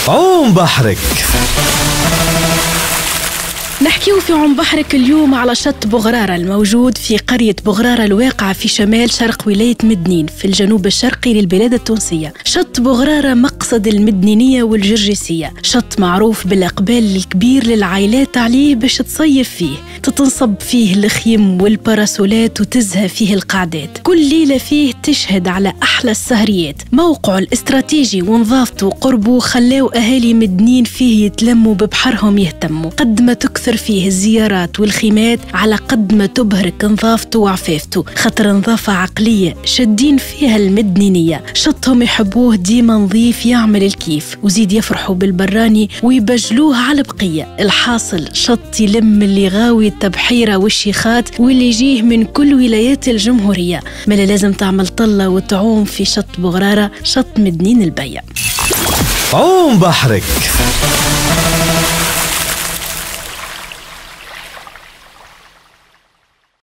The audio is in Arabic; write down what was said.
عوم بحرك. نحكيو في عم بحرك اليوم على شط بغرارة الموجود في قرية بغرارة الواقعة في شمال شرق ولاية مدنين في الجنوب الشرقي للبلاد التونسية. شط بغرارة مقصد المدنينية والجرجسية، شط معروف بالإقبال الكبير للعائلات عليه باش تصيف فيه، تتنصب فيه الخيم والباراسولات وتزهى فيه القعدات. كل ليلة فيه تشهد على أحلى السهريات. موقعه الاستراتيجي ونظافته وقربه خلاو أهالي مدنين فيه يتلموا ببحرهم يهتموا. قد ما تكثر فيه الزيارات والخيمات على قد ما تبهرك نظافته وعفافته، خاطر نظافة عقلية شادين فيها المدنينية. شطهم يحبوه ديما نظيف يعمل الكيف، وزيد يفرحوا بالبراني ويبجلوه على البقية. الحاصل شط يلم اللي غاوي التبحيرة والشيخات واللي يجيه من كل ولايات الجمهورية. ملا لازم تعمل طلة وتعوم في شط بغرارة، شط مدنين البيع. عوم بحرك.